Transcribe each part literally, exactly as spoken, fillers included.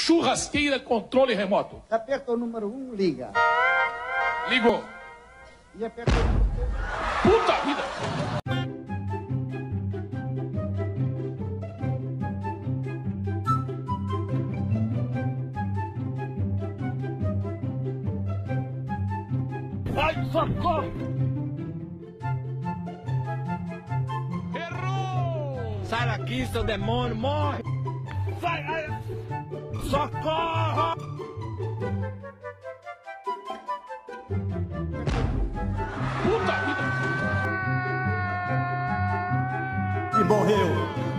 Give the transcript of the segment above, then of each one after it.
churrasqueira controle remoto. Aperta o número um, liga. Ligou. E aperta o número dois. Puta vida! Ai, socorro! Errou! Sai daqui, seu demônio, morre! Sai! Ai. Socorro! Puta vida! E morreu!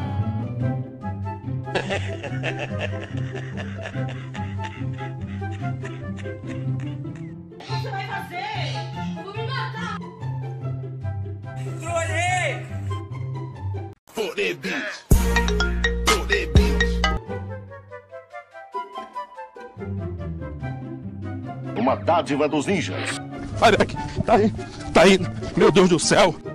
O que você vai fazer? Eu vou me matar! Trolei! For the beat! For the beat! Uma dádiva dos ninjas. Olha aqui, tá aí, tá aí, meu Deus do céu.